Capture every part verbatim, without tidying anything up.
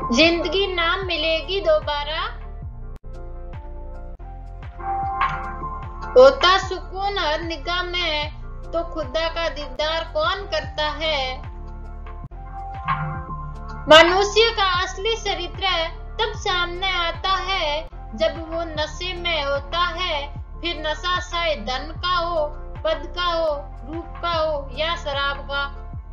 जिंदगी ना मिलेगी दोबारा, होता सुकून हर निगाह में, तो खुदा का दीदार कौन करता है। मनुष्य का असली चरित्र तब सामने आता है जब वो नशे में होता है। फिर नशा चाहे धन का हो, पद का हो, रूप का हो या शराब का।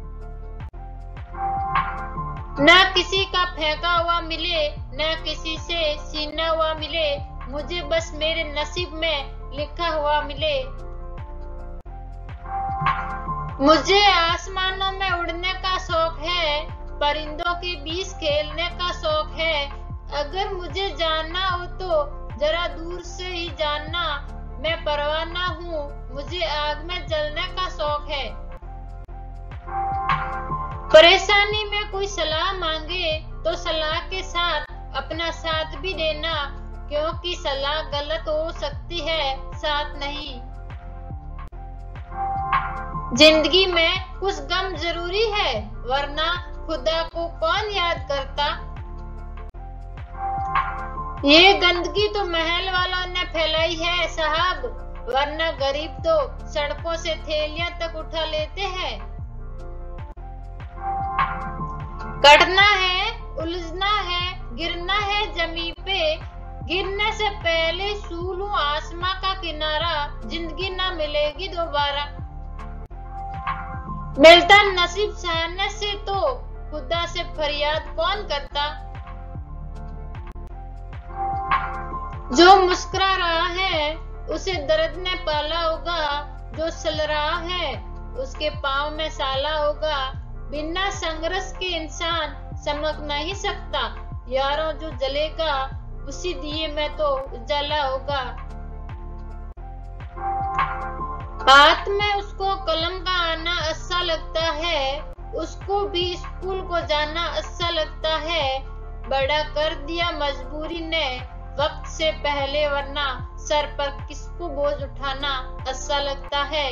न किसी का फेंका हुआ मिले, न किसी से छीना हुआ मिले, मुझे बस मेरे नसीब में लिखा हुआ मिले। मुझे आसमानों में उड़ने का शौक है, परिंदों के बीच खेलने का शौक है। अगर मुझे जानना हो तो जरा दूर से ही जानना, मैं परवाना हूँ, मुझे आग में जलने का शौक है। परेशानी में कोई सलाह मांगे तो सलाह के साथ अपना साथ भी देना, क्योंकि सलाह गलत हो सकती है, साथ नहीं। जिंदगी में कुछ गम जरूरी है, वरना खुदा को कौन याद करता। ये गंदगी तो महल वालों ने फैलाई है साहब, वरना गरीब तो सड़कों से थैलियां तक उठा लेते हैं। कटना है, उलझना है, गिरना है जमीन पे, गिरने से पहले छू लूं आसमां का किनारा, जिंदगी ना मिलेगी दोबारा। मिलता नसीब सहने से तो खुदा से फरियाद कौन करता। जो मुस्कुरा रहा है उसे दर्द ने पाला होगा, जो चल रहा है उसके पाँव में साला होगा। बिना संघर्ष के इंसान चमक नहीं सकता, यारों जो जलेगा उसी दिए में तो उजाला होगा। हाथ में उसको कलम का आना अच्छा लगता है, उसको भी स्कूल को जाना अच्छा लगता है। बड़ा कर दिया मजबूरी ने वक्त से पहले, वरना सर पर किसको बोझ उठाना अच्छा लगता है।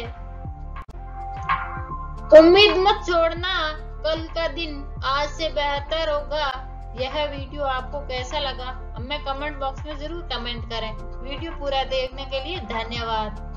उम्मीद मत छोड़ना, कल का दिन आज से बेहतर होगा। यह वीडियो आपको कैसा लगा हमें कमेंट बॉक्स में जरूर कमेंट करें। वीडियो पूरा देखने के लिए धन्यवाद।